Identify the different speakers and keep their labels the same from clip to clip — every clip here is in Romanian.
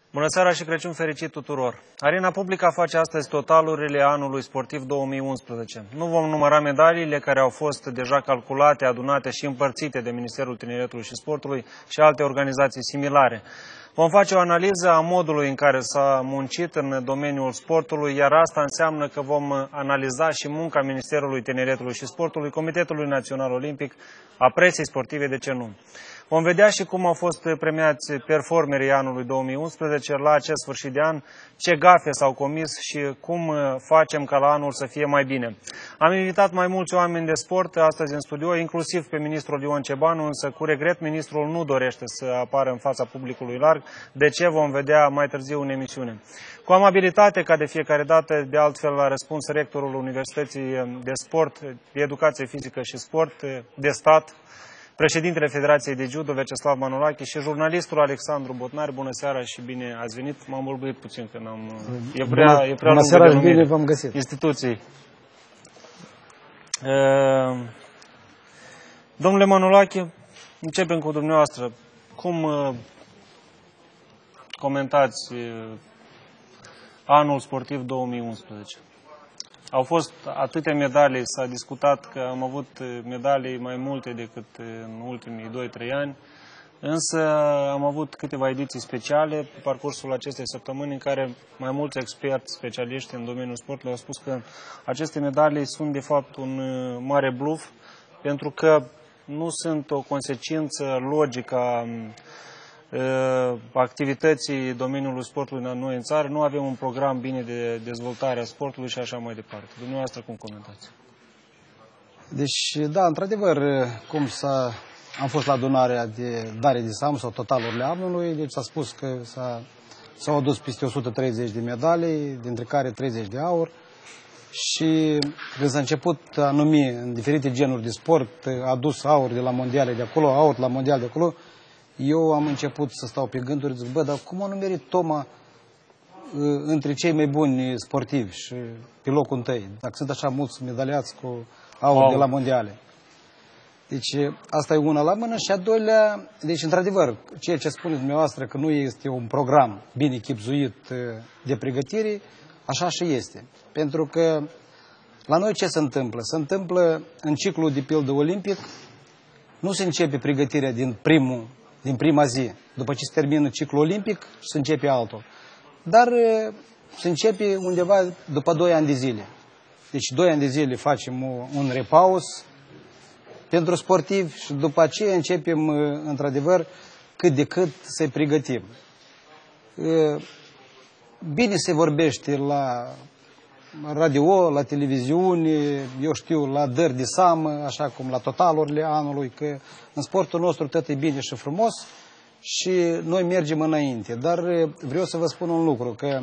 Speaker 1: Bună seara și Crăciun fericit tuturor! Arena Publica face astăzi totalurile anului sportiv 2011. Nu vom număra medaliile care au fost deja calculate, adunate și împărțite de Ministerul Tineretului și Sportului și alte organizații similare. Vom face o analiză a modului în care s-a muncit în domeniul sportului, iar asta înseamnă că vom analiza și munca Ministerului Tineretului și Sportului, Comitetului Național Olimpic, a presei sportive, de ce nu. Vom vedea și cum au fost premiați performerii anului 2011 la acest sfârșit de an, ce gafe s-au comis și cum facem ca la anul să fie mai bine. Am invitat mai mulți oameni de sport astăzi în studio, inclusiv pe ministrul Ion Ciobanu, însă cu regret ministrul nu dorește să apară în fața publicului larg. De ce vom vedea mai târziu în emisiune. Cu amabilitate, ca de fiecare dată, de altfel a răspuns rectorul Universității de Sport, de Educație Fizică și Sport de Stat, președintele Federației de Judo, Vyacheslav Manolache, și jurnalistul Alexandru Botnar. Bună seara și bine ați venit. M-am bulbuit puțin că n-am... E prea
Speaker 2: bună seara și bine v-am găsit.
Speaker 1: Instituții. Domnule Manolache, începem cu dumneavoastră. Cum comentați anul sportiv 2011? Au fost atâtea medalii, s-a discutat că am avut medalii mai multe decât în ultimii 2-3 ani, însă am avut câteva ediții speciale pe parcursul acestei săptămâni în care mai mulți experți, specialiști în domeniul sportului au spus că aceste medalii sunt de fapt un mare bluf, pentru că nu sunt o consecință logică a activității domeniului sportului la noi în țară, nu avem un program bine de dezvoltare a sportului și așa mai departe. Dumneavoastră cum comentați?
Speaker 2: Deci, da, într-adevăr, am fost la adunarea de dare de seamă sau totalurile anului, deci s-a spus că s-au adus peste 130 de medalii, dintre care 30 de aur, și când s-a început a numi în diferite genuri de sport, a adus aur de la mondiale de acolo, aur de la mondial de acolo, eu am început să stau pe gânduri, zic, bă, dar cum a numerit Toma între cei mai buni sportivi și pe locul întâi, dacă sunt așa mulți medaliați cu aur de la mondiale. Deci asta e una la mână și a doilea, deci într-adevăr, ceea ce spuneți dumneavoastră că nu este un program bine chibzuit de pregătire, așa și este. Pentru că la noi ce se întâmplă? Se întâmplă în ciclul de pildă olimpic, nu se începe pregătirea din prima zi, după ce se termină ciclul olimpic, se începe altul. Dar se începe undeva după 2 ani de zile. Deci 2 ani de zile facem un repaus pentru sportivi și după aceea începem, într-adevăr, cât de cât să-i pregătim. Bine se vorbește la radio, la televiziune, eu știu, la dări de seamă, așa cum la totalurile anului, că în sportul nostru tot e bine și frumos și noi mergem înainte. Dar vreau să vă spun un lucru, că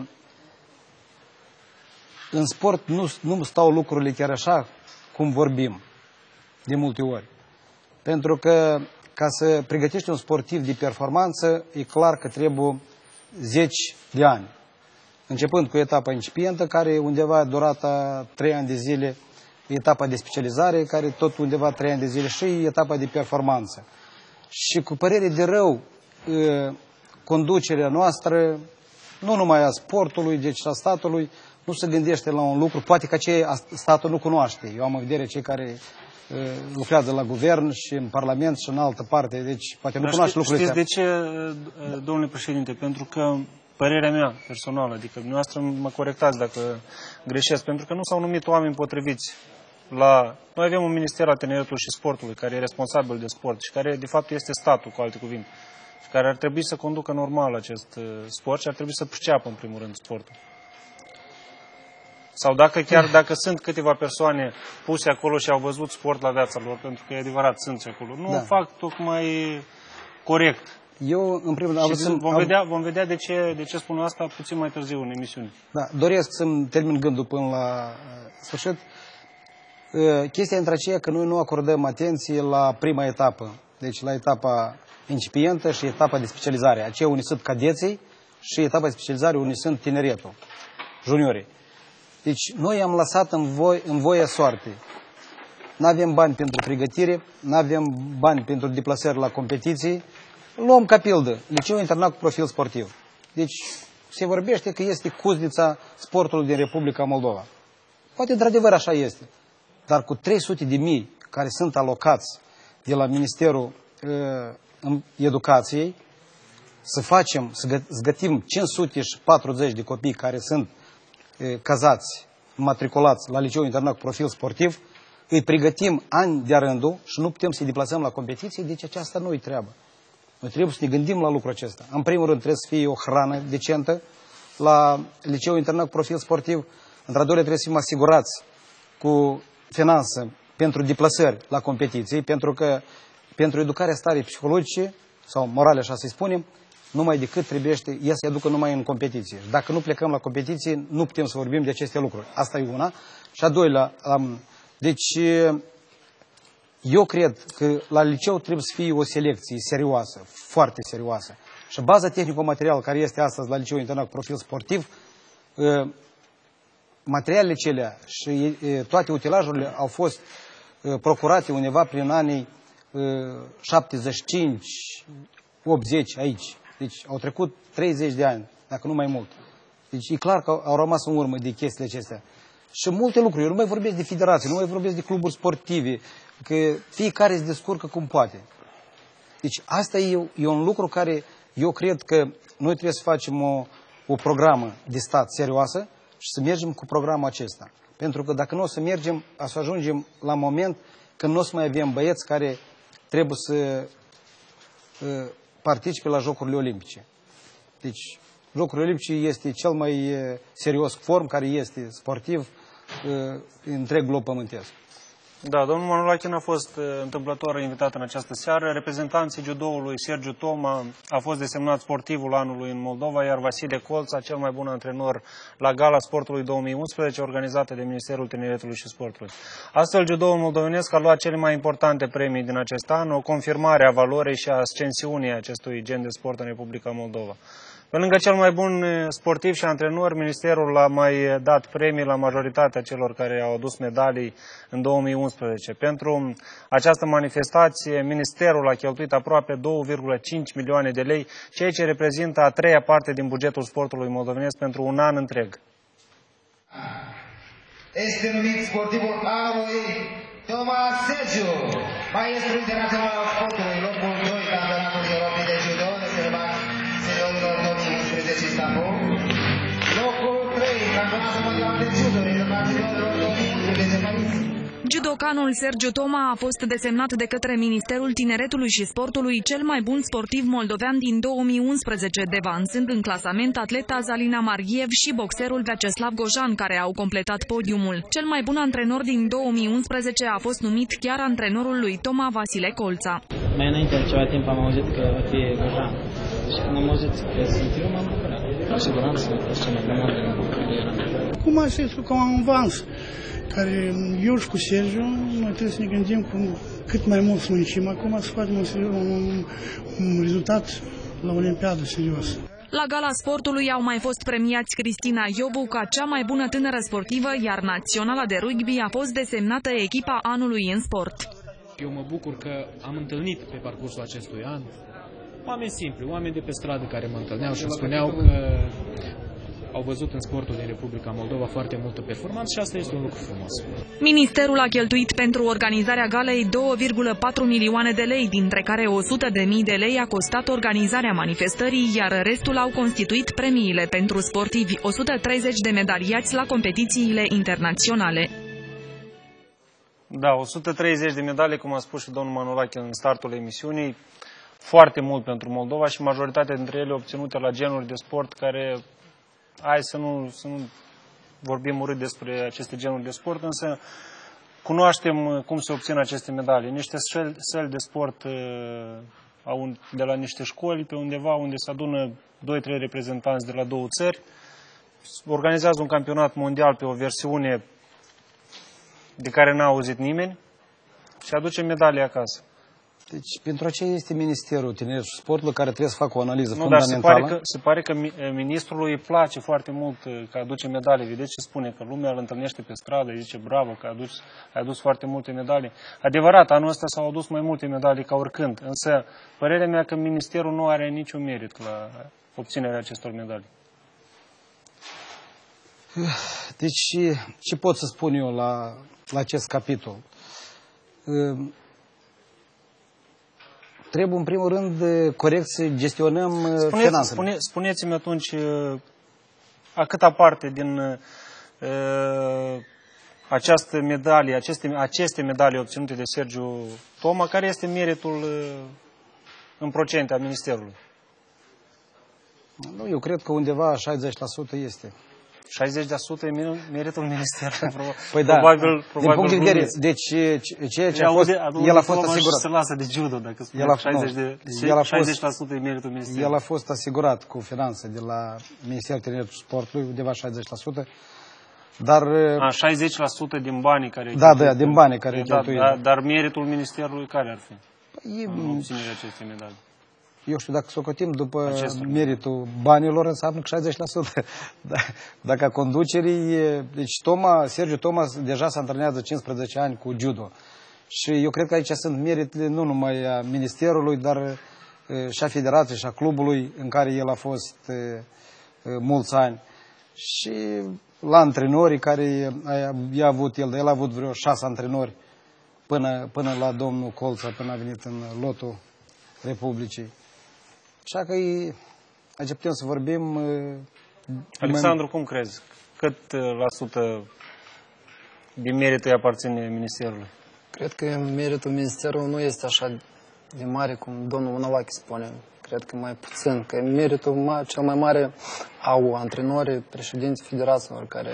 Speaker 2: în sport nu stau lucrurile chiar așa cum vorbim de multe ori. Pentru că ca să pregătești un sportiv de performanță, e clar că trebuie 10 de ani. Începând cu etapa incipientă, care undeva durata 3 ani de zile, etapa de specializare, care tot undeva 3 ani de zile, și etapa de performanță. Și cu părere de rău, conducerea noastră, nu numai a sportului, deci a statului, nu se gândește la un lucru, poate că statul nu cunoaște. Eu am în vedere cei care lucrează la guvern și în Parlament și în altă parte, deci poate nu cunoaște lucrurile astea.
Speaker 1: Știți de ce, domnule președinte? Pentru că părerea mea personală, adică dumneavoastră mă corectați dacă greșesc, pentru că nu s-au numit oameni potriviți la... Noi avem un minister al tineretului și sportului care e responsabil de sport și care de fapt este statul, cu alte cuvinte, și care ar trebui să conducă normal acest sport și ar trebui să priceapă în primul rând sportul. Sau dacă sunt câteva persoane puse acolo și au văzut sport la viața lor, pentru că e adevărat, sunt și acolo, nu o fac tocmai corect.
Speaker 2: Eu, în primul rând,
Speaker 1: vom vedea de ce spun asta puțin mai târziu în emisiune.
Speaker 2: Da, doresc să-mi termin gândul până la sfârșit. Chestia între aceea că noi nu acordăm atenție la prima etapă, deci la etapa incipientă și etapa de specializare. Aceea unde sunt cadeții și etapa de specializare unde sunt tineretul, juniorii. Deci noi am lăsat în voia soartei. Nu avem bani pentru pregătire, nu avem bani pentru deplasări la competiții. Luăm ca pildă liceul internat cu profil sportiv. Deci se vorbește că este cuznița sportului din Republica Moldova. Poate într-adevăr așa este. Dar cu 300.000 care sunt alocați de la Ministerul Educației, să gătim 540 de copii care sunt cazați, matriculați la Liceul Internat Profil Sportiv, îi pregătim ani de-a rândul și nu putem să-i deplasăm la competiție, deci aceasta nu-i treabă. Noi trebuie să ne gândim la lucrul acesta. În primul rând trebuie să fie o hrană decentă la Liceul Internat Profil Sportiv. Într-adevăr trebuie să fim asigurați cu finanță pentru deplasări la competiții, pentru că pentru educarea stării psihologice sau morale, așa să-i spunem, numai decât trebuiește ea să-i aducă numai în competiție. Și dacă nu plecăm la competiție, nu putem să vorbim de aceste lucruri. Asta e una. Și a doilea, deci eu cred că la liceu trebuie să fie o selecție serioasă, foarte serioasă. Și baza tehnico-materială care este astăzi la Liceul Internat Profil Sportiv, materialele celea și toate utilajurile au fost procurate undeva prin anii 75, 80 aici. Deci au trecut 30 de ani, dacă nu mai mult. Deci e clar că au rămas în urmă de chestiile acestea. Și multe lucruri. Eu nu mai vorbesc de federații, nu mai vorbesc de cluburi sportive, că fiecare se descurcă cum poate. Deci asta e un lucru care eu cred că noi trebuie să facem o programă de stat serioasă și să mergem cu programul acesta. Pentru că dacă nu o să mergem, o să ajungem la moment când nu o să mai avem băieți care trebuie să participe la Jocurile Olimpice. Deci, Jocurile Olimpice este cel mai serios form care este sportiv în întreg glob pământesc.
Speaker 1: Da, domnul Manolachin a fost întâmplător invitat în această seară. Reprezentanții judoului Sergiu Toma a fost desemnat sportivul anului în Moldova, iar Vasile Colța, cel mai bun antrenor la Gala Sportului 2011, organizată de Ministerul Tineretului și Sportului. Astfel, judoul moldovenesc a luat cele mai importante premii din acest an, o confirmare a valorii și a ascensiunii acestui gen de sport în Republica Moldova. Pe lângă cel mai bun sportiv și antrenor, Ministerul a mai dat premii la majoritatea celor care au adus medalii în 2011. Pentru această manifestație, Ministerul a cheltuit aproape 2,5 milioane de lei, ceea ce reprezintă a treia parte din bugetul sportului moldovenesc pentru un an întreg.
Speaker 3: Este numit sportivul anului Toma Sergiu, maestru internațional al sportului, locul 2, campionatul Europei de judo, celebrat seniorilor 2011 Istanbul, locul 3, campionatul mondial de judo, celebrat seniorilor 2011 Paris.
Speaker 4: Judocanul Sergiu Toma a fost desemnat de către Ministerul Tineretului și Sportului cel mai bun sportiv moldovean din 2011, devansând în clasament atleta Zalina Marghiev și boxerul Vyacheslav Gojan, care au completat podiumul. Cel mai bun antrenor din 2011 a fost numit chiar antrenorul lui Toma, Vasile Colța.
Speaker 5: Mai înainte de ceva timp am auzit că va fi Gojan. Și când am auzit că sunt eu, m-am bucurat. Cu siguranță, sunt cel mai bun antrenor care era.
Speaker 6: Cum asta este ca un avans, care eu și cu Sergiu, noi trebuie să ne gândim cum cât mai mult să muncim acum, să facem un rezultat la Olimpiadă serios.
Speaker 4: La Gala Sportului au mai fost premiați Cristina Iobu ca cea mai bună tânără sportivă, iar Naționala de Rugby a fost desemnată echipa anului în sport.
Speaker 7: Eu mă bucur că am întâlnit pe parcursul acestui an oameni simpli, oameni de pe stradă care mă întâlneau și îmi spuneau că au văzut în sportul din Republica Moldova foarte multă performanță și asta este un lucru frumos.
Speaker 4: Ministerul a cheltuit pentru organizarea galei 2,4 milioane de lei, dintre care 100.000 de lei a costat organizarea manifestării, iar restul au constituit premiile pentru sportivi, 130 de medaliați la competițiile internaționale.
Speaker 1: Da, 130 de medalii, cum a spus și domnul Manolachin în startul emisiunii, foarte mult pentru Moldova și majoritatea dintre ele obținute la genuri de sport care, hai să nu vorbim urât despre aceste genuri de sport, însă cunoaștem cum se obțin aceste medalii. Niște săli de sport de la niște școli, pe undeva unde se adună 2-3 reprezentanți de la două țări, organizează un campionat mondial pe o versiune de care n-a auzit nimeni și aduce medalii acasă.
Speaker 2: Deci, pentru aceea este Ministerul Tineretului și Sportului care trebuie să facă o analiză
Speaker 1: fundamentală.
Speaker 2: Dar
Speaker 1: se pare că ministrului îi place foarte mult că aduce medalii. Vedeți ce spune? Că lumea îl întâlnește pe stradă, îi zice bravo că ai adus foarte multe medalii. Adevărat, anul ăsta s-au adus mai multe medalii ca oricând, însă părerea mea că ministerul nu are niciun merit obținerea acestor medalii?
Speaker 2: Deci, ce pot să spun eu la acest capitol? Trebuie, în primul rând, corect să gestionăm finanțele.
Speaker 1: Spuneți-mi atunci, a câta parte din această medalie, aceste medalii obținute de Sergiu Toma, care este meritul în procente al Ministerului?
Speaker 2: Nu, eu cred că undeva 60% este.
Speaker 1: 60% e meritul Ministerului.
Speaker 2: Păi da, din punct de vedere, deci ceea ce a fost, el a fost asigurat.
Speaker 1: Se lasă de judo, dacă spune 60% e meritul Ministerului.
Speaker 2: El a fost asigurat cu finanțe de la Ministerul Tineretului și Sportului, undeva 60%. Dar
Speaker 1: 60% din banii care...
Speaker 2: Da, din banii care cheltuie.
Speaker 1: Dar meritul Ministerului care ar fi? În obținerea acestei medalii.
Speaker 2: Eu știu, dacă socotim după meritul banilor, înseamnă că 60%. Dacă a conducerii... Deci Sergiu Toma deja se antrenează 15 ani cu judo. Și eu cred că aici sunt meritele nu numai a Ministerului, dar și a Federației și a clubului în care el a fost mulți ani. Și la antrenorii care i-a avut el. El a avut vreo 6 antrenori până la domnul Colța, până a venit în lotul Republicii. Așa că aici putem să vorbim...
Speaker 1: Alexandru, cum crezi? Cât la sută din meritul îi aparține Ministerului?
Speaker 8: Cred că meritul Ministerului nu este așa de mare cum domnul Unalache spune. Cred că mai puțin. Că meritul cel mai mare au antrenorii, președinții federațiilor care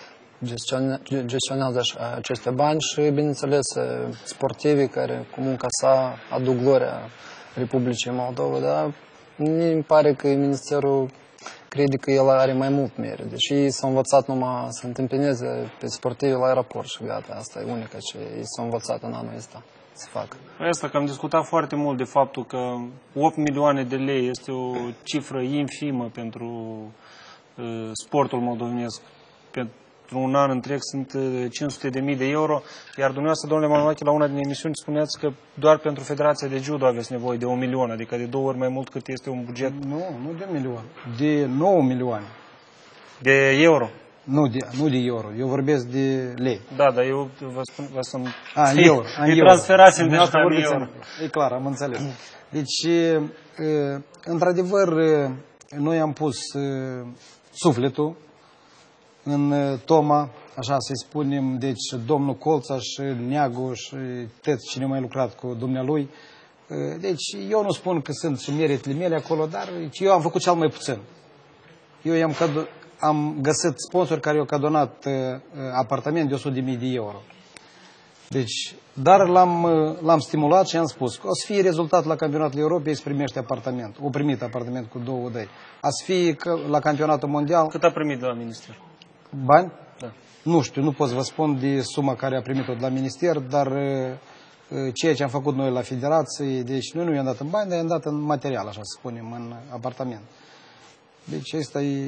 Speaker 8: gestionează aceste bani și, bineînțeles, sportivii care cu munca sa aduc gloria Republicii Moldova, dar mi pare că Ministerul crede că el are mai mult merit. Deși ei s-au învățat numai să întâmpineze pe sportivi la aeroport și gata. Asta e unica ce ei s-au învățat în anul ăsta să facă.
Speaker 1: Asta că am discutat foarte mult de faptul că 8 milioane de lei este o cifră infimă pentru sportul moldovenesc. Pentru un an întreg sunt 500.000 de euro, iar dumneavoastră, domnule Manolache, la una din emisiuni spuneați că doar pentru Federația de Judo aveți nevoie de 1 milion, adică de 2 ori mai mult cât este un buget.
Speaker 2: Nu de 1 milion, de 9 milioane.
Speaker 1: De euro?
Speaker 2: Nu de euro, eu vorbesc de lei.
Speaker 1: Da, dar eu vă spun...
Speaker 2: În euro.
Speaker 1: Transferați-mi de asta în euro.
Speaker 2: E clar, am înțeles. Deci, într-adevăr, noi am pus sufletul în Toma, așa să-i spunem, deci domnul Colța și Neagu și toți cine mai lucrat cu dumnealui. Deci eu nu spun că sunt și meritele mele acolo, dar eu am făcut cel mai puțin. Eu am găsit sponsori care i-au cadonat apartament de 100.000 de euro. Deci, dar l-am stimulat și am spus că o să fie rezultat la campionatul Europei, îți primește apartament. O primit apartament cu 2 dăi. A să fie la campionatul mondial...
Speaker 1: Cât a primit de la minister?
Speaker 2: Bani?
Speaker 1: Da.
Speaker 2: Nu știu, nu pot să vă spun de suma care a primit-o de la minister, dar ceea ce am făcut noi la federație, deci noi nu i-am dat în bani, dar i-am dat în material, așa să spunem, în apartament. Deci asta e...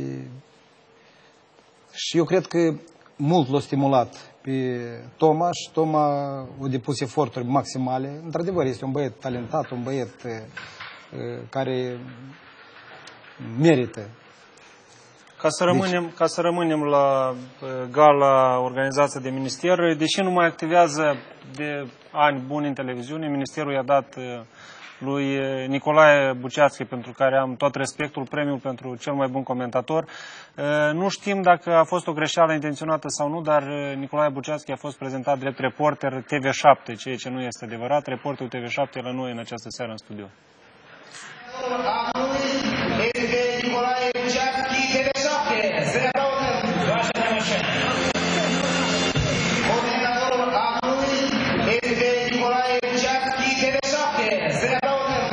Speaker 2: Și eu cred că mult l-a stimulat pe Toma și Toma a depus eforturi maximale. Într-adevăr, este un băiet talentat, un băiet care merită.
Speaker 1: Ca să rămânem la gala organizată de minister, deși nu mai activează de ani buni în televiziune, ministerul i-a dat lui Nicolae Buceațchi, pentru care am tot respectul, premiul pentru cel mai bun comentator. Nu știm dacă a fost o greșeală intenționată sau nu, dar Nicolae Buceațchi a fost prezentat drept reporter TV7, ceea ce nu este adevărat. Reporterul TV7 e la noi în această seară în studio.
Speaker 3: Nicolae Buceațchi, TV7, să ne aplaudăm. Comentatorul anului este Nicolae Buceațchi, TV7, să ne aplaudăm.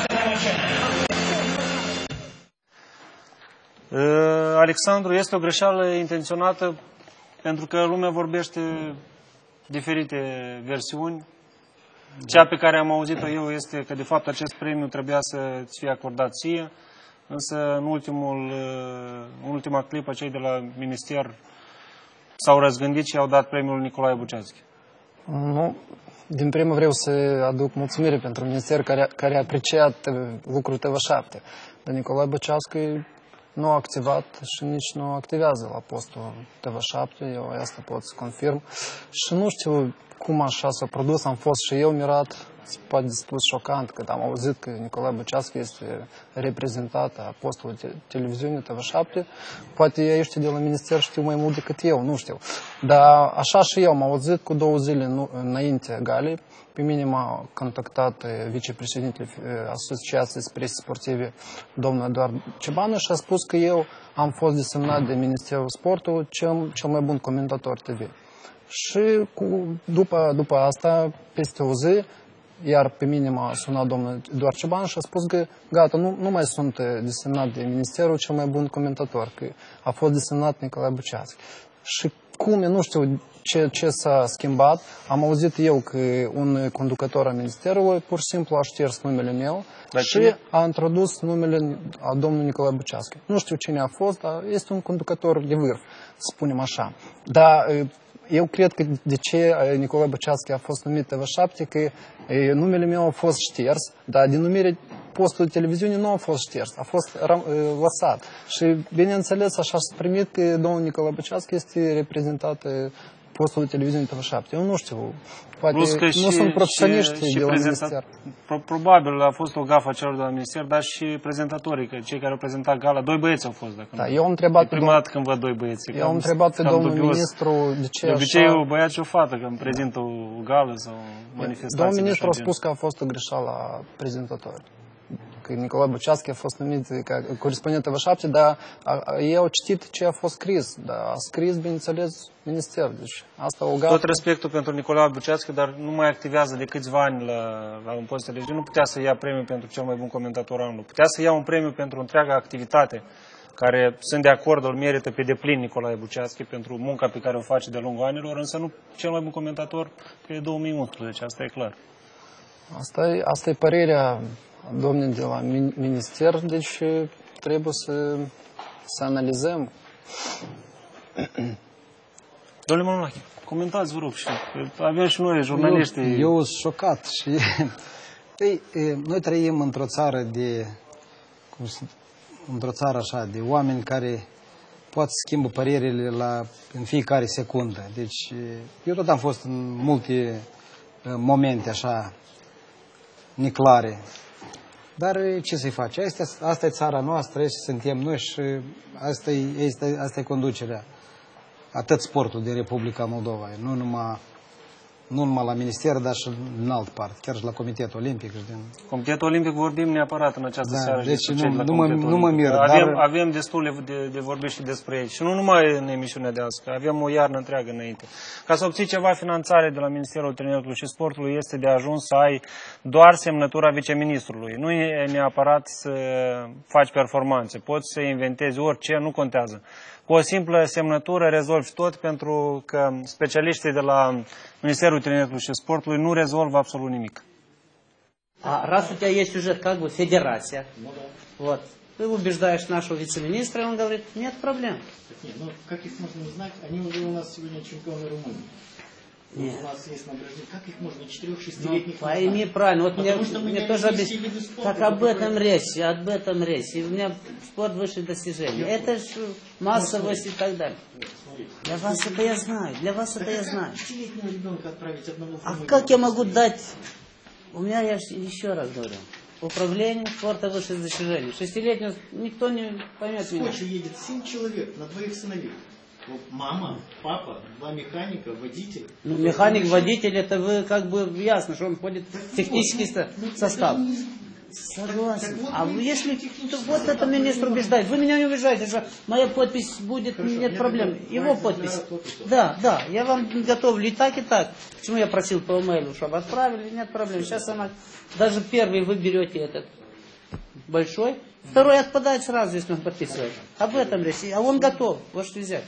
Speaker 1: Alexandru, este o greșeală intenționată pentru că lumea vorbește diferite versiuni. Cea pe care am auzit-o eu este că de fapt acest premiu trebuia să-ți fie acordat ție, însă în ultima clipă cei de la minister s-au răzgândit și au dat premiul Nicolae Buceațchi.
Speaker 8: Nu, din primul vreau să aduc mulțumire pentru minister care a apreciat lucrul TV7. Dar Nicolae Băceascu nu a activat și nici nu activează la postul TV7, eu asta pot să confirm. Și nu știu cum așa s-a produs, am fost și eu mirat, poate destul șocant, când am auzit că Nicolae Băceascu este reprezentat a postului televiziunii TV7. Poate ei ăștia de la minister știu mai mult decât eu, nu știu. Dar așa și eu am auzit cu 2 zile înainte galei. Pe mine m-a contactat vicepreședintele Asociației Presei Sportive, domnul Eduard Cebanu, și a spus că eu am fost desemnat de Ministerul Sportului cel mai bun comentator TV. Și după asta, peste o zi, iar pe mine m-a sunat domnul Eduard Cebanu și a spus că gata, nu mai sunt desemnat de Ministerul cel mai bun comentator, că a fost desemnat Nicolae Băceascu. Și cum, nu știu ce s-a schimbat, am auzit eu că un conducător al Ministerului pur și simplu a șters numele meu și a introdus numele a domnului Nicolae Băceascu. Nu știu cine a fost, dar este un conducător de vârf, să spunem așa. Dar eu cred că de ce Nicolae Băceascu a fost numit TV7, că numele meu a fost șters, dar denumire postul de televiziune nu a fost șters, a fost lăsat. Și bineînțeles așa s-a primit că domnul Nicolae Băceascu este reprezentat postul de televiziune TV7. Eu nu știu, poate nu sunt profesioniști de la minister.
Speaker 1: Probabil a fost o gafă a celor de la minister, dar și prezentatorii, că cei care au prezentat gala, 2 băieți au fost.
Speaker 8: Da, eu am întrebat
Speaker 1: prima dată când văd 2 băieți.
Speaker 8: Eu am întrebat pe domnul ministru de ce
Speaker 1: de obicei e o băiat și o fată când prezintă o gală sau o manifestație.
Speaker 8: Domnul ministru a spus că a fost o greșeală a prezentatorului. Că Nicolae Băceascu a fost numit ca corespondent TV7, dar eu am citit ce a fost scris. Dar a scris, bineînțeles, minister. Deci asta o gafă.
Speaker 1: Tot respectul pentru Nicolae Băceascu, dar nu mai activează de câțiva ani la un post de televiziune. Nu putea să ia premiu pentru cel mai bun comentator anului. Putea să ia un premiu pentru întreaga activitate, care sunt de acord, îl merită pe deplin Nicolae Băceascu pentru munca pe care o face de-a lungul anilor, însă nu cel mai bun comentator pe 2011, asta e clar.
Speaker 8: Asta e părerea domnului de la minister, deci trebuie să analizăm.
Speaker 1: Domnule Manolache, comentați, vă rog, și avem și noi, jurnaliștii.
Speaker 2: Eu sunt șocat și noi trăim într-o țară într-o țară așa, de oameni care pot să schimbă părerile în fiecare secundă. Deci, eu tot am fost în multe momente așa neclare. Dar ce să-i faci? Asta e țara noastră și suntem noi și asta e conducerea. Atât sportul din Republica Moldova, nu numai la minister, dar și în alt parte, chiar și la Comitetul Olimpic.
Speaker 1: Comitetul Olimpic vorbim neapărat în această seară.
Speaker 2: Deci nu mă mir.
Speaker 1: Avem destul de vorbit și despre ei. Și nu numai în emisiunea de azi, că avem o iarnă întreagă înainte. Ca să obții ceva finanțare de la Ministerul Tineretului și Sportului, este de ajuns să ai doar semnătura viceministrului. Nu e neapărat să faci performanțe. Poți să inventezi orice, nu contează. Cu o simplă semnătură rezolvi tot, pentru că specialiștii de la Ministerul Tineretului și Sportului nu rezolvă absolut nimic.
Speaker 9: Раз у тебя есть уже как бы федерация, вот, ты убеждаешь нашего вице-министра, и он говорит, нет проблем.
Speaker 10: Нет, ну как их можно узнать? Они уже у нас сегодня чемпионы Румынии.
Speaker 9: Нет.
Speaker 10: У нас есть набережные. Как их можно 4-6-летних
Speaker 9: пойми правильно, вот мне тоже объяснили, как об этом речь, и у меня спорт высших достижений. Это же массовость и так далее. Для вас это я знаю, знаю.
Speaker 10: 6-летнего ребенка отправить одного в Румынию?
Speaker 9: А как я могу дать? У меня, я еще раз говорю, управление спорта высших достижений. 6-летнего никто не поймет меня.
Speaker 10: В Сочи едет 7 человек на 2 сыновей. Вот мама, папа, 2 механика, водитель.
Speaker 9: Ну, механик, водитель, это вы как бы ясно, что он входит в технический состав. Согласен. А если вот это министр убеждает, вы меня не убеждаете, что моя подпись будет, нет проблем. Его подпись. Да, я вам готовлю и так, и так. Почему я просил по имейлу, чтобы отправили, нет проблем. Сейчас она, даже первый вы берете этот большой, второй отпадает сразу, если он подписывает. Об этом речь. А он готов, можете взять.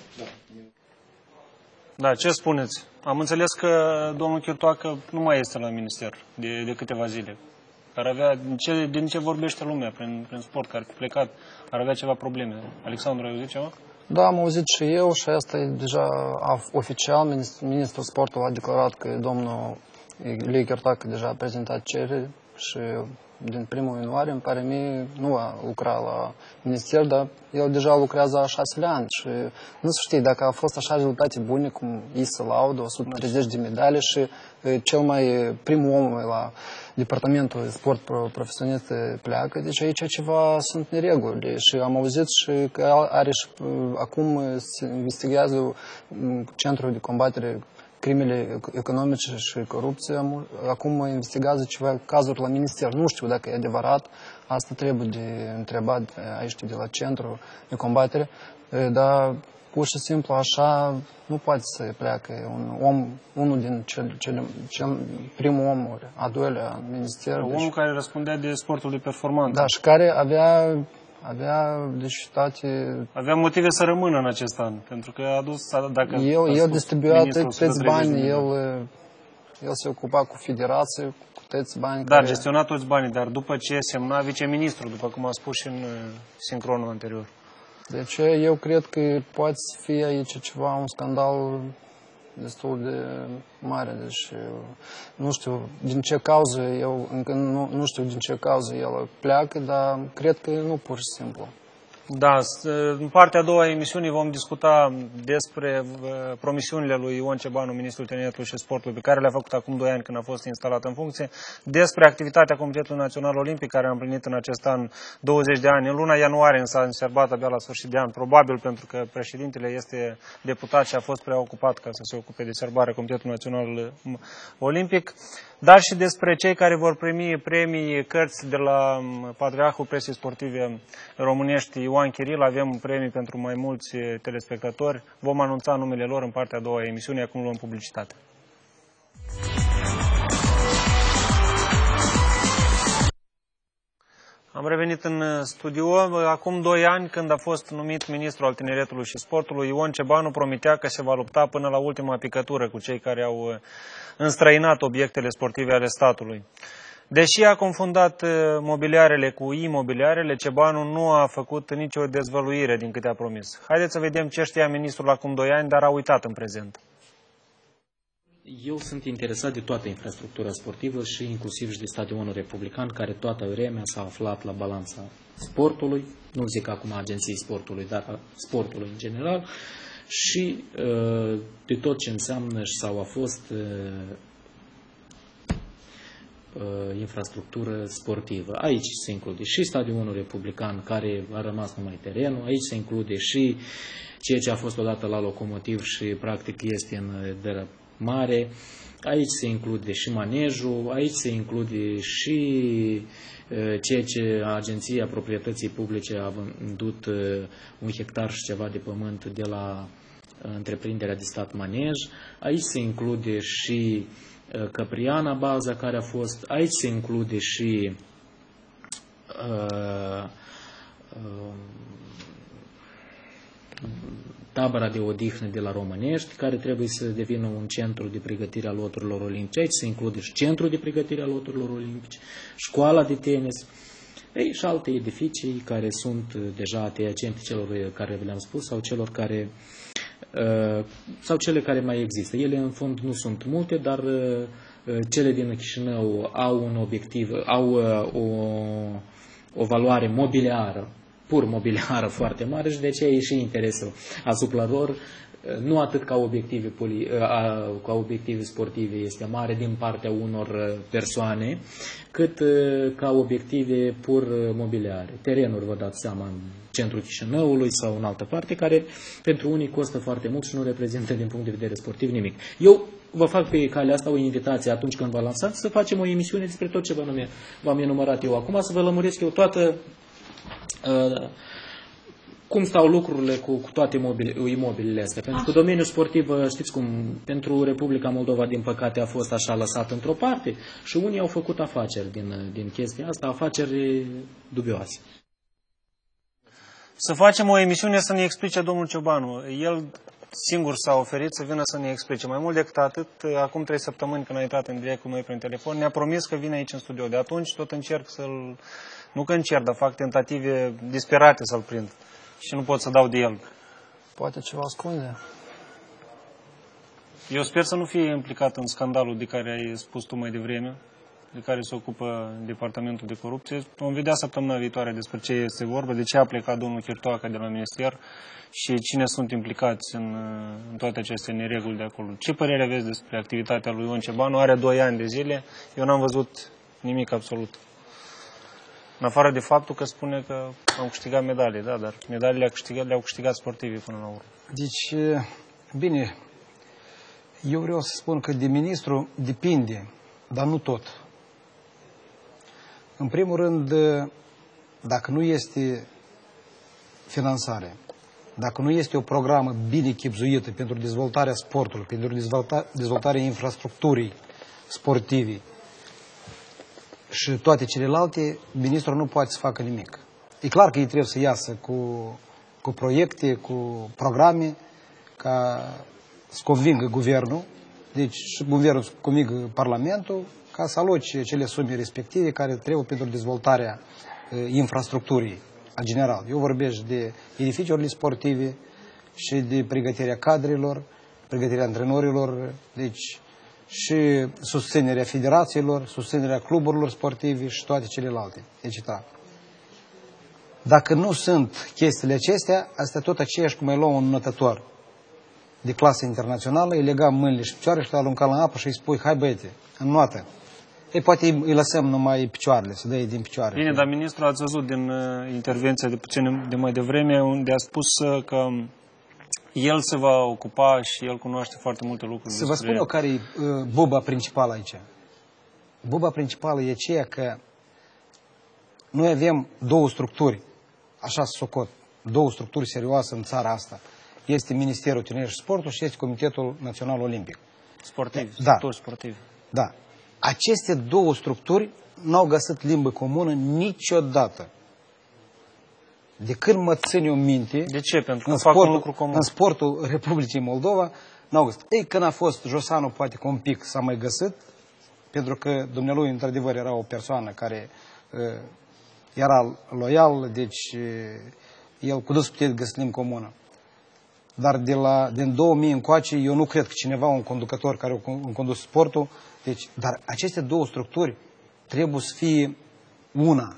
Speaker 1: Da, ce spuneți? Am înțeles că domnul Chirtoacă nu mai este la minister de câteva zile. care avea, din ce vorbește lumea prin sport, care a plecat, ar avea ceva probleme. Alexandru, ai auzit ceva?
Speaker 8: Da, am auzit și eu și asta e deja oficial. Ministrul Sportului a declarat că domnul Ilie Chertacă deja a prezentat cereri și din 1 ianuarie, îmi pare mie, nu va lucra la minister, dar el deja lucrează a 6 ani și nu se știe dacă au fost așa rezultate bune, cum ei se laudă, 130 de medalii și cel mai primul om la departamentul de sport profesionist pleacă, deci aici ceva sunt nereguli și am auzit și că are și acum se investigează Centrul de Combatere crimele economice și corupție, acum investigează ceva cazuri la minister. Nu știu dacă e adevărat, asta trebuie de întrebat aici de la Centrul de Combatere, dar pur și simplu așa nu poate să pleacă un om, unul din cel primul om, a doilea minister.
Speaker 1: Omul care răspundea de sportul de performanță.
Speaker 8: Da, și care avea deci
Speaker 1: avea motive să rămână în acest an, pentru că a adus, dacă
Speaker 8: el distribuia toți banii, el se ocupa cu federație, cu toți banii.
Speaker 1: Da, gestiona toți banii, dar după ce semna viceministru, după cum a spus și în sincronul anterior.
Speaker 8: Deci eu cred că poate fi aici ceva, un scandal destul de mare, deci nu știu din ce cauză eu, încă nu știu din ce cauză el pleacă, dar cred că nu pur și simplu.
Speaker 1: Da, în partea a doua a emisiunii vom discuta despre promisiunile lui Ion Cebanu, ministrul Tineretului și Sportului, pe care le-a făcut acum 2 ani când a fost instalat în funcție, despre activitatea Comitetului Național Olimpic, care a împlinit în acest an 20 de ani. În luna ianuarie, însă a înserbat abia la sfârșit de an, probabil pentru că președintele este deputat și a fost preocupat ca să se ocupe de serbarea Comitetului Național Olimpic, dar și despre cei care vor primi premii cărți de la Patriarhul Presei Sportive Românești, Ioan Chiril. Avem premii pentru mai mulți telespectatori. Vom anunța numele lor în partea a doua a emisiunii, acum luăm publicitate. Am revenit în studio. Acum 2 ani, când a fost numit ministru al Tineretului și Sportului, Ion Cebanu promitea că se va lupta până la ultima picătură cu cei care au înstrăinat obiectele sportive ale statului. Deși a confundat mobiliarele cu imobiliarele, Cebanu nu a făcut nicio dezvăluire din câte a promis. Haideți să vedem ce știa ministrul acum 2 ani, dar a uitat în prezent.
Speaker 11: Eu sunt interesat de toată infrastructura sportivă și inclusiv și de Stadionul Republican, care toată vremea s-a aflat la balanța sportului, nu zic acum agenției sportului, dar a sportului în general, și de tot ce înseamnă sau a fost infrastructură sportivă. Aici se include și Stadionul Republican, care a rămas numai terenul, aici se include și ceea ce a fost odată la Locomotiv și practic este în derămare, aici se include și manejul, aici se include și ceea ce Agenția Proprietății Publice a vândut 1 hectar și ceva de pământ de la întreprinderea de stat Manej, aici se include și Căpriana, baza care a fost, aici se include și tabăra de odihnă de la Românești, care trebuie să devină un centru de pregătire a loturilor olimpice. Aici se include și centrul de pregătire a loturilor olimpice, școala de tenis, și alte edificii care sunt deja adiacente celor care le-am spus sau celor care sau cele care mai există. Ele în fond nu sunt multe, dar cele din Chișinău au un obiectiv, au o valoare mobiliară, pur mobiliară foarte mare și de aceea e și interesul asupra lor, nu atât ca obiective sportive este mare din partea unor persoane, cât ca obiective pur mobiliare. Terenuri, vă dați seama, în centrul Chișinăului sau în altă parte, care pentru unii costă foarte mult și nu reprezintă din punct de vedere sportiv nimic. Eu vă fac pe calea asta o invitație atunci când vă lansați să facem o emisiune despre tot ce v-am enumerat eu acum, să vă lămuresc eu toată cum stau lucrurile cu toate imobilele astea. Pentru că domeniul sportiv, știți cum, pentru Republica Moldova, din păcate, a fost așa lăsat într-o parte și unii au făcut afaceri din chestia asta, afaceri dubioase.
Speaker 1: Să facem o emisiune să ne explice domnul Ciobanu. El singur s-a oferit să vină să ne explice. Mai mult decât atât, acum 3 săptămâni când a intrat în direct cu noi prin telefon, ne-a promis că vine aici în studio. De atunci tot încerc să-l... Nu că încerc, dar fac tentative disperate să-l prind. Și nu pot să dau de el.
Speaker 8: Poate ceva ascunde.
Speaker 1: Eu sper să nu fie implicat în scandalul de care ai spus tu mai devreme, de care se ocupă Departamentul de Corupție. Vom vedea săptămâna viitoare despre ce este vorba, de ce a plecat domnul Chirtoacă de la minister și cine sunt implicați în toate aceste nereguli de acolo. Ce părere aveți despre activitatea lui Ion Ciobanu? Are 2 ani de zile, eu n-am văzut nimic absolut. În afară de faptul că spune că am câștigat medalii, da, dar medaliile le-au câștigat sportivii până la urmă.
Speaker 2: Deci, bine, eu vreau să spun că de ministru depinde, dar nu tot. În primul rând, dacă nu este finanțare, dacă nu este o programă bine chibzuită pentru dezvoltarea sportului, pentru dezvoltarea infrastructurii sportive și toate celelalte, ministrul nu poate să facă nimic. E clar că ei trebuie să iasă cu proiecte, cu programe, ca să convingă guvernul, deci și guvernul să convingă Parlamentul, ca să aloce cele sume respective care trebuie pentru dezvoltarea infrastructurii în general. Eu vorbesc de edificiurile sportive și de pregătirea cadrelor, pregătirea antrenorilor, deci și susținerea federațiilor, susținerea cluburilor sportive și toate celelalte. Deci, da. Dacă nu sunt chestiile acestea, asta tot aceeași cum ai lua un notător de clasă internațională, îi lega mâinile și picioarele și le arunca la apă și îi spui, hai băiete, înnoată. Ei, poate îi lăsăm numai picioarele, să dă ei din picioare.
Speaker 1: Bine, dar ministrul ați văzut din intervenția de mai devreme, unde a spus că el se va ocupa și el cunoaște foarte multe lucruri.
Speaker 2: Să vă spun eu care e buba principală aici. Buba principală e aceea că noi avem 2 structuri, așa să socot, 2 structuri serioase în țara asta. Este Ministerul Tinerii și Sportului și este Comitetul Național Olimpic.
Speaker 1: Sportiv,
Speaker 2: da.
Speaker 1: sportiv.
Speaker 2: Da. Aceste 2 structuri n-au găsit limbă comună niciodată. De când mă țin eu minte,
Speaker 1: de ce? Pentru că fac un lucru comun.
Speaker 2: În sportul Republicii Moldova n-au găsit. Ei, când a fost Josanu, poate că un pic s-a mai găsit, pentru că dumnealui, într-adevăr, era o persoană care era loial, deci el cu dus putea găsi limbă comună. Dar din 2000 încoace, eu nu cred că cineva, un conducător care a condus sportul, deci, dar aceste 2 structuri trebuie să fie una.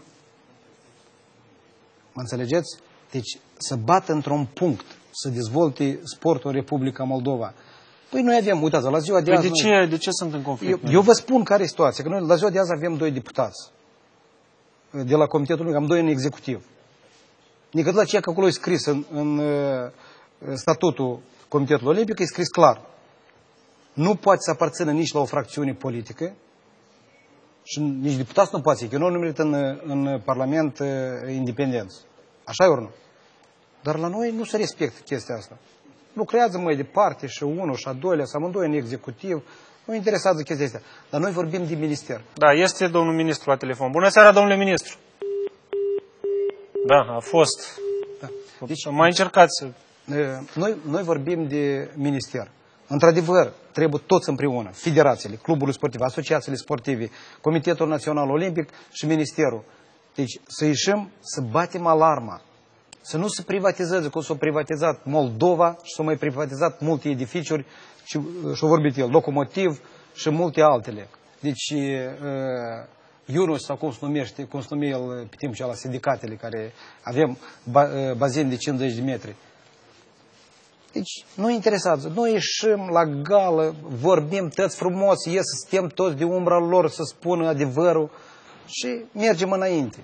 Speaker 2: Mă înțelegeți? Deci să bată într-un punct, să dezvolte sportul în Republica Moldova. Păi noi avem, uitați, la ziua de azi...
Speaker 1: De ce sunt în conflict?
Speaker 2: Eu vă spun care e situația, că noi la ziua de azi avem 2 deputați. De la Comitetul Unic, am 2 în executiv. Nicăt la ceea că acolo e scris în statutul Comitetului Olimpic, e scris clar. Nu poate să aparțină nici la o fracțiune politică și nici deputați nu poate, că eu nu numerit în Parlament independenți. Așa e ori nu. Dar la noi nu se respectă chestia asta. Lucrează mai departe și unul și a doilea, sau amândoi în executiv. Nu interesează chestia asta. Dar noi vorbim de minister.
Speaker 1: Da, este domnul ministru la telefon. Bună seara, domnule ministru. Da, a fost.
Speaker 2: Da. Deci,
Speaker 1: mai încercați să...
Speaker 2: Noi vorbim de minister. Într-adevăr, trebuie toți împreună, federațiile, cluburile sportive, asociațiile sportive, Comitetul Național Olimpic și Ministerul. Deci să ieșim, să batem alarma, să nu se privatizeze, cum s-a privatizat Moldova și s-au mai privatizat multe edificiuri și-au vorbit el, Locomotiv și multe altele. Deci Iunus, sau cum se numește, cum se numește el pe timpul ăla, sindicatele, care avem bazin de 50 de metri. Deci nu interesează. Noi ieșim la gală, vorbim toți frumos, ies să stăm toți de umbra lor să spună adevărul și mergem înainte.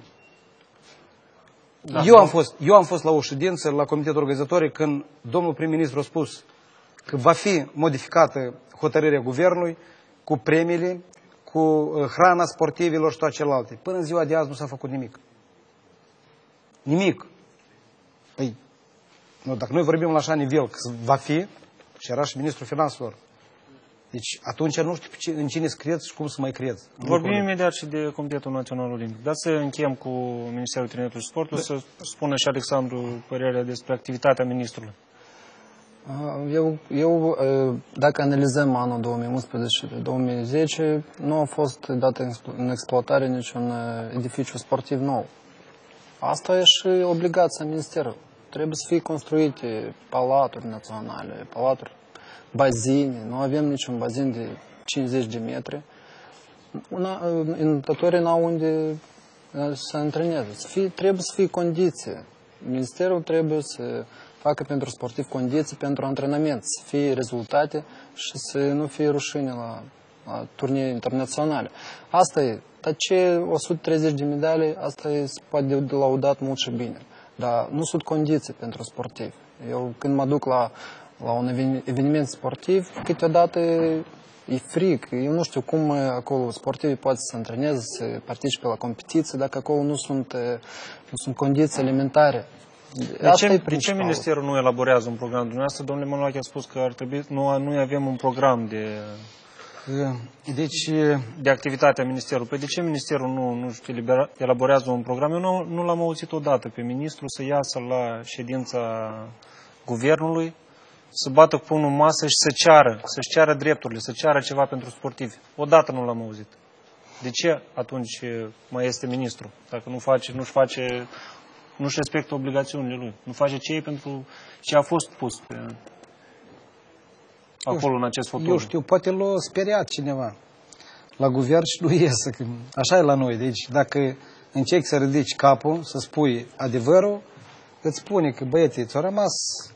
Speaker 2: Da. Eu am fost la o ședință la Comitetul Organizatorii când domnul prim-ministru a spus că va fi modificată hotărârea guvernului cu premiile, cu hrana sportivilor și toate celelalte. Până în ziua de azi nu s-a făcut nimic. Nimic. Păi, dacă noi vorbim la așa nivel că va fi, și era și ministrul finanțelor, deci atunci nu știu în cine să crezi și cum să mai crezi.
Speaker 1: Vorbim imediat și de Comitetul Național Olimpic. Dar să încheiem cu Ministerul Tineretului și Sportului, să spună și Alexandru părerea despre activitatea ministrului.
Speaker 8: Eu, dacă analizăm anul 2011 și 2010, nu a fost dat în exploatare niciun edificiu sportiv nou. Asta e și obligația Ministerului. Trebuie să fie construite palaturi naționale, palaturi, bazine. Nu avem niciun bazin de 50 de metri. Nătătorii n-au unde să antreneze. Trebuie să fie condiții. Ministerul trebuie să facă pentru sportiv condiții pentru antrenament, să fie rezultate și să nu fie rușine la turnee internaționale. Asta e. Dar ce 130 de medalii, asta e, se poate de laudat mult și bine. Dar nu sunt condiții pentru sportivi. Eu când mă duc la un eveniment sportiv, câteodată e fric. Eu nu știu cum acolo sportivii poate să se antreneze, să participe la competiții, dacă acolo nu sunt condiții elementare.
Speaker 1: De ce Ministerul nu elaborează un program? Dumneavoastră, domnule Mănlache, a spus că ar trebui, noi avem un program de activitate a Ministerului. Păi de ce Ministerul nu elaborează un program? Eu nu l-am auzit odată pe ministru să iasă la ședința guvernului, să bată cu pumnul în masă și să-și ceară drepturile, să ceară ceva pentru sportivi. Odată nu l-am auzit. De ce atunci mai este ministru? Dacă nu-și respectă obligațiunile lui. Nu face ce pentru ce a fost pus acolo în acest fotoliu.
Speaker 2: Eu știu, poate l-a speriat cineva la guvern și nu iese. Așa e la noi. Deci dacă încerci să ridici capul, să spui adevărul, îți spune că băieții, ți-au rămas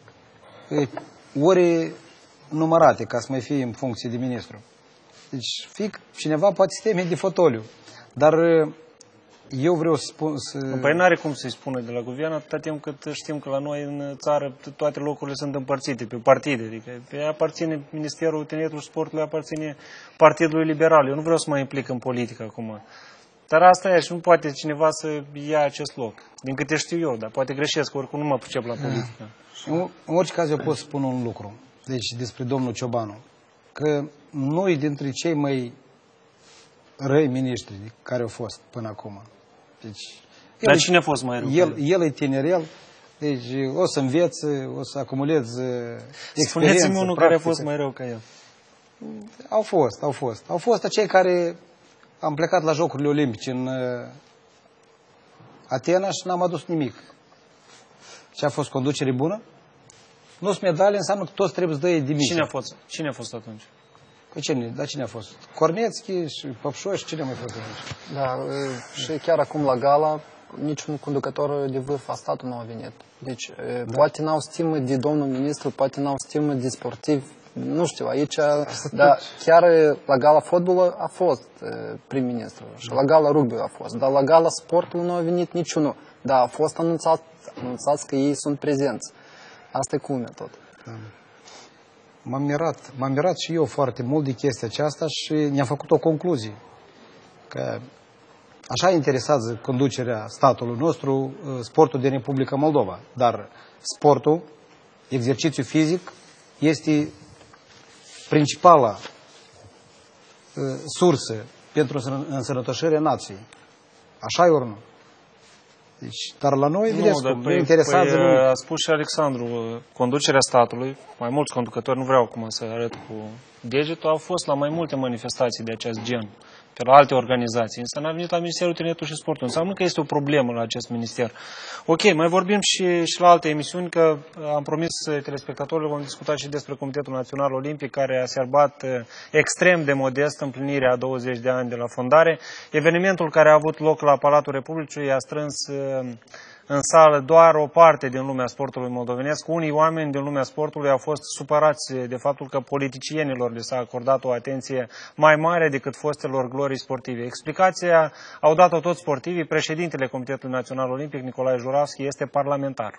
Speaker 2: ore numărate ca să mai fie în funcție de ministru. Deci cineva poate să teme de fotoliu. Dar eu vreau să spun...
Speaker 1: Păi n-are cum să-i spună de la guvern atâta timp cât știm că la noi în țară toate locurile sunt împărțite pe partide. Adică aparține Ministerul Tineretului și Sportului, aparține Partidului Liberal. Eu nu vreau să mă implic în politică acum. Dar asta e și nu poate cineva să ia acest loc. Din câte știu eu, dar poate greșesc, oricum nu mă pricep la politică.
Speaker 2: În orice caz eu pot spun un lucru. Deci despre domnul Ciobanu. Că noi dintre cei mai răi miniștri care au fost până acum. Deci,
Speaker 1: dar cine a fost mai rău?
Speaker 2: El e tinerel, deci o să învețe, o să acumuleze experiență.
Speaker 1: Spuneți-mi unul care a fost mai rău ca el.
Speaker 2: Au fost acei care am plecat la Jocurile Olimpice în Atena și n-am adus nimic. Ce a fost conducere bună? Nu sunt medalii, înseamnă că toți trebuie să dă dimisie.
Speaker 1: Cine a fost atunci?
Speaker 2: Cine a fost? Cornețchi și Păpșoș, cine a mai fost atunci?
Speaker 8: Da, și chiar acum la gala, niciun conducător de vârf a statului nu a venit. Deci, poate n-au stimă de domnul ministru, poate n-au stimă de sportiv, nu știu, aici, dar chiar la gala fotbală a fost prim-ministru și la gala rugby a fost, dar la gala sportului nu a venit niciunul, dar a fost anunțați că ei sunt prezenți. Asta e culmea tot.
Speaker 2: Da. M-am mirat și eu foarte mult de chestia aceasta și ne-am făcut o concluzie. Că așa interesează conducerea statului nostru sportul din Republica Moldova. Dar sportul, exercițiul fizic, este principala sursă pentru însănătoșirea nației. Așa e ori nu? Deci, dar la noi, vedeți cum, nu interesează nimic.
Speaker 1: A spus și Alexandru, conducerea statului, mai mulți conducători, nu vreau acum să arăt cu degetul, au fost la mai multe manifestații de acest gen, pe la alte organizații, însă n-a venit la Ministerul Tineretului și Sportului. Înseamnă că este o problemă la acest minister. Ok, mai vorbim și la alte emisiuni, că am promis telespectatorilor, vom discuta și despre Comitetul Național Olimpic, care a serbat extrem de modest împlinirea a 20 de ani de la fondare. Evenimentul care a avut loc la Palatul Republicii a strâns în sală doar o parte din lumea sportului moldovenesc. Unii oameni din lumea sportului au fost supărați de faptul că politicienilor le s-a acordat o atenție mai mare decât fostelor glorii sportive. Explicația au dat-o toți sportivii. Președintele Comitetului Național Olimpic, Nicolae Juravski, este parlamentar.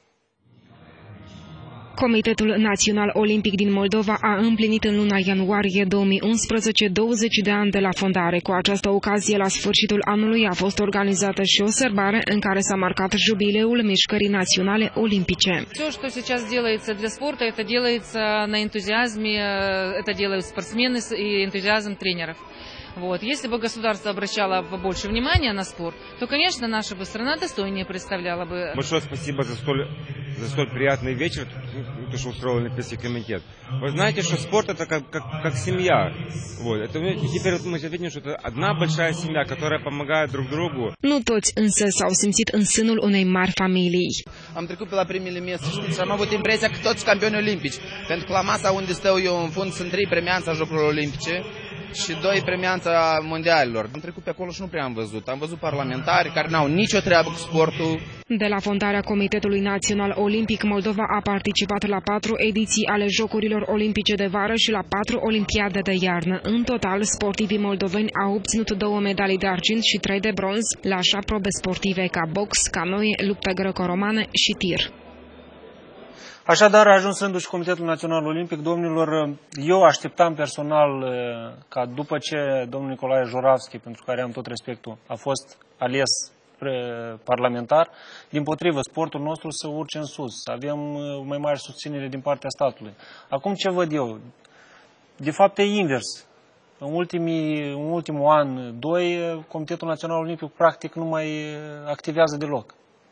Speaker 4: Comitetul Național Olimpic din Moldova a împlinit în luna ianuarie 2011 20 de ani de la fondare. Cu această ocazie, la sfârșitul anului, a fost organizată și o sărbare în care s-a marcat jubileul Mișcării Naționale Olimpice.
Speaker 12: Все, что сейчас делается для спорта, это делается на энтузиазме, это делают спортсмены и энтузиазм тренеров. Вот. Если бы государство обращало побольше внимания на спорт, то, конечно, наша бы страна достойнее представляла бы.
Speaker 13: Большое спасибо за столь за столь приятный вечер, то, что устроил Олимпийский комитет. Вы знаете, что спорт это как семья. Вот. Это, теперь мы видим, что это одна большая семья, которая помогает друг другу.
Speaker 4: Nu toți însă s-au simțit în sânul unei mari familii.
Speaker 14: Am trecut pe la primele mese, știți, și am avut impresia că toți campioni olimpici. Pentru că la masa unde stau eu în fund sunt 3 premianța Jocurilor Olimpice și 2 premianța mondialilor. Am trecut pe acolo și nu prea am văzut. Am văzut parlamentari care n-au nicio treabă cu sportul.
Speaker 4: De la fondarea Comitetului Național Olimpic, Moldova a participat la 4 ediții ale Jocurilor Olimpice de vară și la 4 olimpiade de iarnă. În total, sportivii moldoveni au obținut 2 medalii de argint și 3 de bronz la așa probe sportive ca box, canoe, luptă greco-romană și tir.
Speaker 1: Așadar, a ajuns rândul și Comitetul Național Olimpic. Domnilor, eu așteptam personal ca după ce domnul Nicolae Joravski, pentru care am tot respectul, a fost ales parlamentar, dimpotrivă, sportul nostru să urce în sus, să avem mai mare susținere din partea statului. Acum ce văd eu? De fapt e invers. În ultimul an, 2, Comitetul Național Olimpic practic nu mai activează deloc.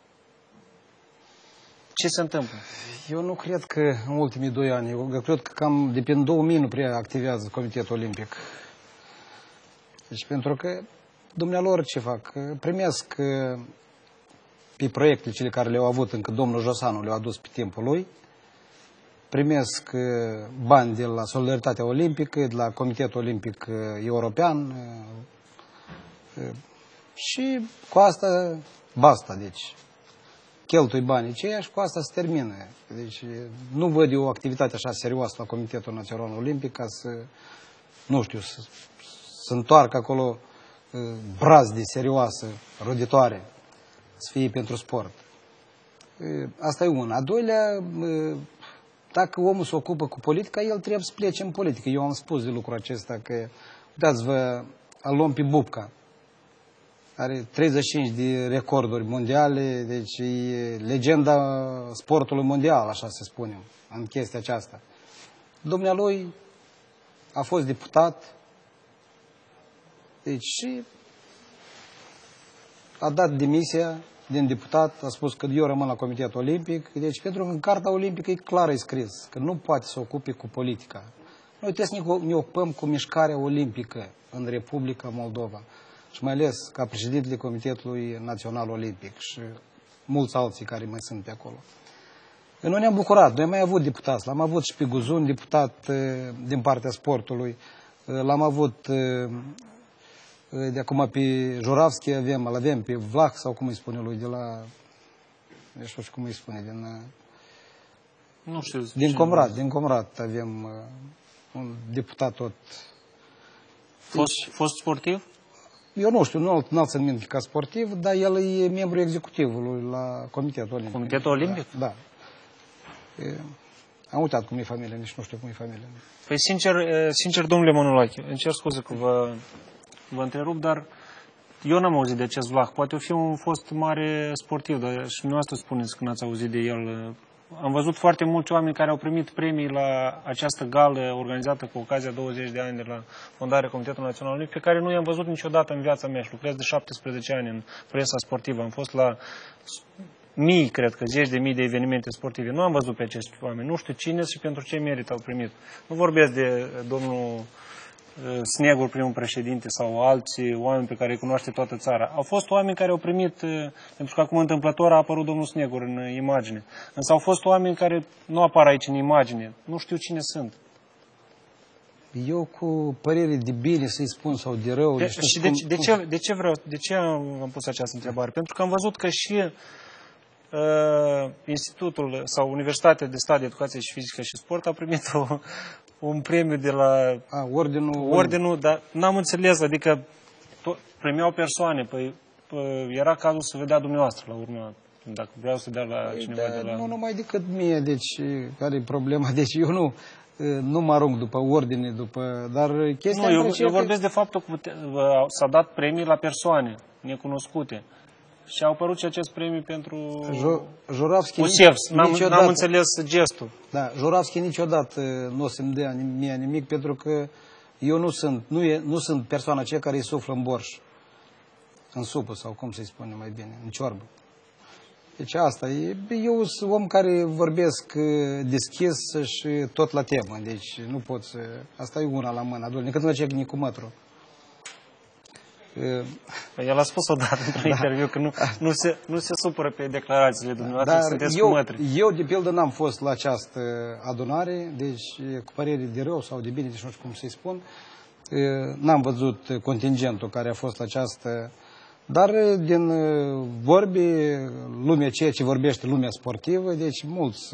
Speaker 1: Ce se întâmplă?
Speaker 2: Eu nu cred că în ultimii 2 ani, eu cred că cam de prin 2000 nu prea activează Comitetul Olimpic. Deci pentru că dumnealor ce fac? Primesc pe proiectele cele care le-au avut încă domnul Josanu, le-au adus pe timpul lui, primesc bani de la Solidaritatea Olimpică, de la Comitetul Olimpic European și cu asta basta, deci cheltui banii aceia și cu asta se termină. Deci nu văd eu o activitate așa serioasă la Comitetul Național Olimpic ca să, nu știu, să întoarcă acolo brazde serioasă, roditoare, să fie pentru sport. Asta e una. A doilea, dacă omul se ocupă cu politica, el trebuie să plece în politică. Eu am spus de lucrul acesta că, uitați-vă, îl luăm pe Bubca. Are 35 de recorduri mondiale, deci e legenda sportului mondial, așa se spune, în chestia aceasta. Dumnealui a fost deputat, deci și a dat demisia din deputat, a spus că eu rămân la Comitetul Olimpic, deci pentru că în Carta Olimpică e clar scris că nu poate să ocupe cu politica. Noi trebuie să ne ocupăm cu mișcarea olimpică în Republica Moldova. Și mai ales ca președintele Comitetului Național Olimpic și mulți alții care mai sunt pe acolo. Noi ne-am bucurat, noi am mai avut deputați, l-am avut și pe Guzun, deputat din partea sportului, l-am avut de acum pe Joravski, îl avem pe Vlah, sau cum îi spune lui, de la, nu știu cum îi spune,
Speaker 1: nu știu,
Speaker 2: din Comrat avem un deputat tot.
Speaker 1: Fost sportiv?
Speaker 2: Eu nu știu, nu-l țin minte ca sportiv, dar el e membru executivului la Comitetul Olimpic.
Speaker 1: Comitetul Olimpic?
Speaker 2: Da. Am uitat cum e familia, nici nu știu cum e familia.
Speaker 1: Păi sincer, domnule Manolache, îmi cer scuze că vă întrerup, dar eu n-am auzit de acest Vlah. Poate o fi un fost mare sportiv, dar și dumneavoastră spuneți că n-ați auzit de el. Am văzut foarte mulți oameni care au primit premii la această gală organizată cu ocazia 20 de ani de la fondarea Comitetului Național Olimpic, pe care nu i-am văzut niciodată în viața mea și lucrez de 17 ani în presa sportivă. Am fost la mii, cred că, 10.000 de evenimente sportive. Nu am văzut pe acești oameni. Nu știu cine și pentru ce merit au primit. Nu vorbesc de domnul Snegur, primul președinte, sau alții oameni pe care îi cunoaște toată țara. Au fost oameni care au primit, pentru că acum întâmplător a apărut domnul Snegur în imagine. Însă au fost oameni care nu apar aici în imagine. Nu știu cine sunt.
Speaker 2: Eu cu părere de bine să-i spun sau de rău...
Speaker 1: Și de ce am pus această întrebare? Pentru că am văzut că și Institutul sau Universitatea de Stat de Educație și Fizică și Sport a primit un premiu de la Ordinul, dar n-am înțeles, adică premiau persoane, păi era cazul să vedea dumneavoastră la urmă, dacă vreau să dea la cineva de la...
Speaker 2: Nu numai decât mie, deci, care e problema, deci eu nu mă arunc după ordine, dar chestia...
Speaker 1: Nu, eu vorbesc de faptul că s-a dat premii la persoane necunoscute. Și au apărut și acest premiu pentru Usevs. N-am înțeles gestul.
Speaker 2: Da, Joravski niciodată nu o să-mi dea mie nimic, pentru că eu nu sunt persoana aceea care îi suflă în borș, în supă, sau cum să-i spune mai bine, în ciorbă. Deci asta e. Eu sunt om care vorbesc deschis și tot la temă. Deci nu pot să... Asta e una la mână. Decât nu ce cu mătru.
Speaker 1: El a spus odată într-un interviu că nu se supără pe declarațiile dumneavoastră, sunteți cu mătri.
Speaker 2: Eu, de pildă, n-am fost la această adunare, deci cu părere de rău sau de bine, deci nu știu cum să-i spun. N-am văzut contingentul care a fost la această... Dar din vorbe, ceea ce vorbește lumea sportivă, deci mulți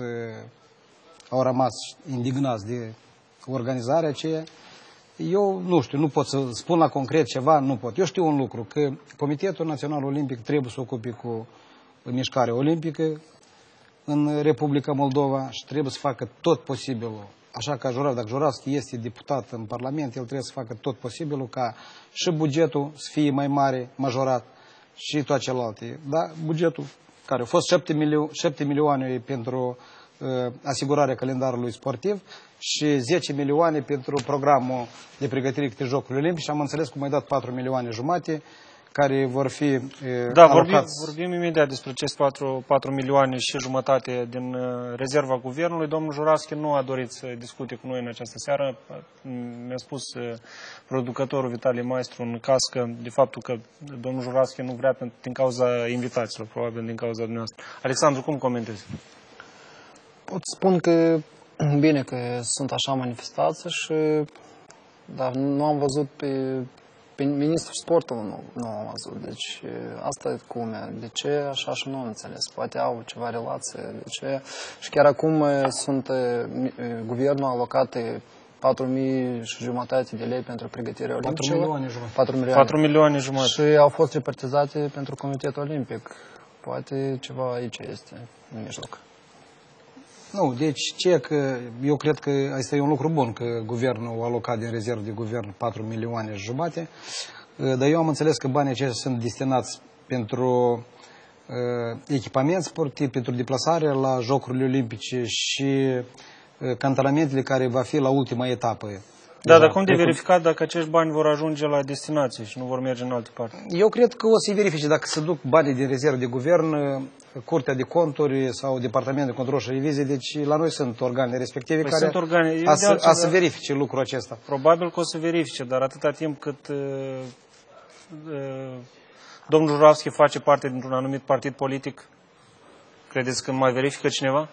Speaker 2: au rămas indignați de organizarea aceea. Eu nu știu, nu pot să spun la concret ceva, nu pot. Eu știu un lucru, că Comitetul Național Olimpic trebuie să ocupe cu mișcarea olimpică în Republica Moldova și trebuie să facă tot posibilul. Așa ca Juravski, dacă Juravski este deputat în Parlament, el trebuie să facă tot posibilul ca și bugetul să fie mai mare, majorat și toate celelalte. Da, bugetul care a fost 7 milioane pentru asigurarea calendarului sportiv și 10 milioane pentru programul de pregătire către Jocurile Olimpice. Am înțeles că mai dat 4 milioane jumate care vor fi
Speaker 1: vorbim imediat despre aceste 4 milioane și jumătate din rezerva guvernului. Domnul Juravski nu a dorit să discute cu noi în această seară. Mi-a spus producătorul Vitalie Maestru în cască de faptul că domnul Juravski nu vrea din cauza invitațiilor, probabil din cauza dumneavoastră. Alexandru, cum comentezi?
Speaker 8: Pot spun că bine că sunt așa manifestații și dar nu am văzut pe ministrul sportului, nu am văzut. Deci asta e culmea. De ce așa și nu am înțeles? Poate au ceva relație. De ce? Și chiar acum guvernul a alocat 4.000 și jumătate de lei pentru pregătirea olimpică.
Speaker 2: 4 milioane
Speaker 8: jumătate. Și au fost repartizate pentru Comitetul Olimpic. Poate ceva aici este în mijloc.
Speaker 2: Nu, deci eu cred că asta e un lucru bun, că guvernul a alocat din rezervă de guvern 4 milioane și jumate, dar eu am înțeles că banii aceștia sunt destinați pentru echipament sportiv, pentru deplasare la Jocurile Olimpice și cantaramentele care va fi la ultima etapă.
Speaker 1: Da, dar cum de verificat dacă acești bani vor ajunge la destinație și nu vor merge în alte părți?
Speaker 2: Eu cred că o să-i verifice dacă se duc banii din rezervă de guvern, Curtea de Conturi sau Departamentul de Control și Revizie, deci la noi sunt organele respective care să verifice lucrul acesta.
Speaker 1: Probabil că o să verifice, dar atâta timp cât domnul Juravski face parte dintr-un anumit partid politic, credeți că mai verifică cineva?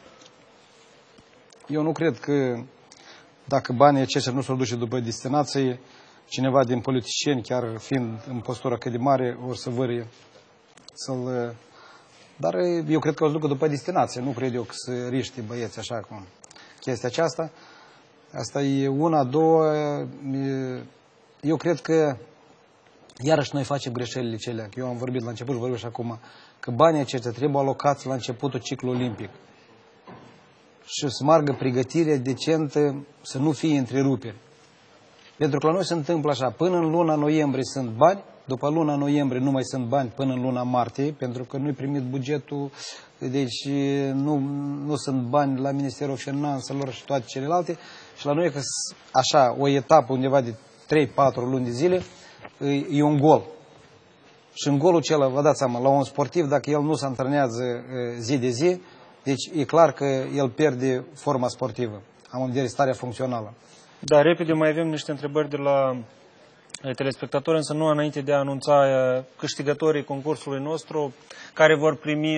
Speaker 2: Eu nu cred că dacă banii aceștia nu se duce după destinație, cineva din politicieni, chiar fiind în postura cât de mare, or să vârie să-l... Dar eu cred că o să ducă după destinație. Nu cred eu că să riște băieți așa cum chestia aceasta. Asta e una, două. Eu cred că iarăși noi facem greșelile celea. Eu am vorbit la început și vorbesc acum că banii aceștia trebuie alocați la începutul ciclului olimpic. Și să margă pregătirea decentă, să nu fie întreruperi. Pentru că la noi se întâmplă așa, până în luna noiembrie sunt bani, după luna noiembrie nu mai sunt bani până în luna martie, pentru că nu-i primit bugetul, deci nu sunt bani la Ministerul Finanțelor și toate celelalte. Și la noi, că așa, o etapă undeva de 3-4 luni de zile, e un gol. Și în golul acela, vă dați seama, la un sportiv, dacă el nu se antrenează zi de zi, deci e clar că el pierde forma sportivă, am în vedere starea funcțională.
Speaker 1: Da, repede mai avem niște întrebări de la telespectatori, însă nu înainte de a anunța câștigătorii concursului nostru, care vor primi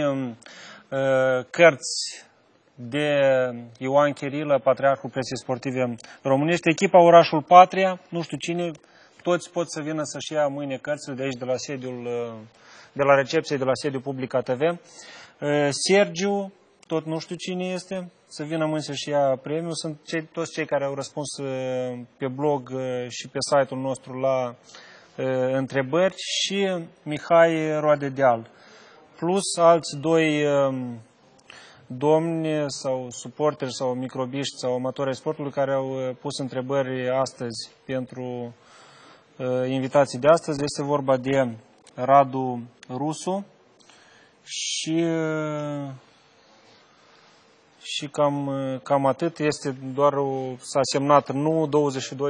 Speaker 1: cărți de Ioan Chirilă, Patriarhul Presei Sportive Românești. Echipa Orașul Patria, nu știu cine, toți pot să vină să-și ia mâine cărțile de aici, de la recepție, de la sediul Public ATV. Sergiu, tot nu știu cine este, să vină mâine să-și ia premiul. Sunt toți cei care au răspuns pe blog și pe site-ul nostru la întrebări și Mihai Roadedeal. Plus alți doi domni sau suporteri sau microbiști sau amatori ai sportului care au pus întrebări astăzi pentru invitații de astăzi. Este vorba de Radu Rusu și cam atât. Este doar s-a semnat nu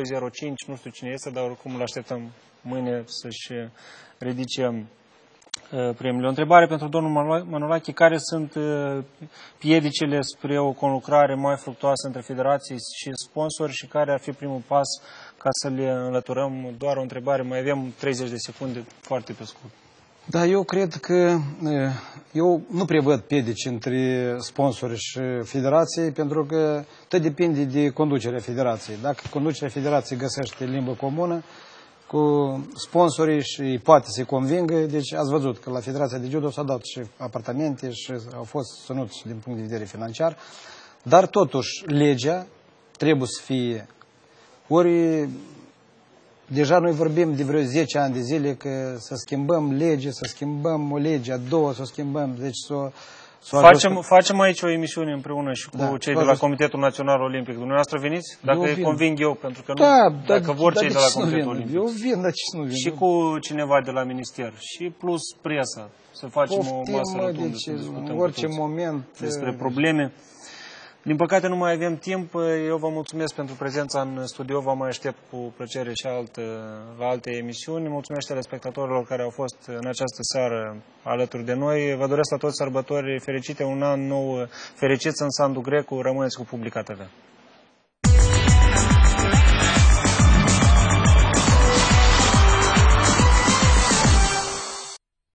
Speaker 1: 2205, nu știu cine este, dar oricum îl așteptăm mâine să-și ridice premiile. O întrebare pentru domnul Manolache, care sunt piedicile spre o conlucrare mai fructuoasă între federații și sponsori și care ar fi primul pas ca să le înlăturăm? Doar o întrebare, mai avem 30 de secunde, foarte pe scurt.
Speaker 2: Da, eu cred că eu nu prevăd piedici între sponsori și federații, pentru că tot depinde de conducerea federației. Dacă conducerea federației găsește limbă comună cu sponsorii și poate să-i convingă, deci ați văzut că la Federația de Judo s-au dat și apartamente și au fost susținuți din punct de vedere financiar, dar totuși legea trebuie să fie ori. Deja noi vorbim de vreo 10 ani de zile că să schimbăm lege, să schimbăm o lege, a doua, să o schimbăm, deci
Speaker 1: Facem aici o emisiune împreună și cu cei de la Comitetul Național Olimpic. Dumneavoastră veniți? Dacă îi conving eu, pentru că nu, dacă vor cei de la Comitetul Olimpic.
Speaker 2: Eu vin, dar ce nu vin?
Speaker 1: Și cu cineva de la Minister. Și plus presa. Să facem o masă rotundă, să discutăm
Speaker 2: în orice moment
Speaker 1: despre probleme. Din păcate nu mai avem timp. Eu vă mulțumesc pentru prezența în studio. Vă mai aștept cu plăcere și la alte emisiuni. Mulțumesc telespectatorilor care au fost în această seară alături de noi. Vă doresc la toți sărbători fericite, un an nou fericit în Sandu Grecu. Rămâneți cu Publica TV.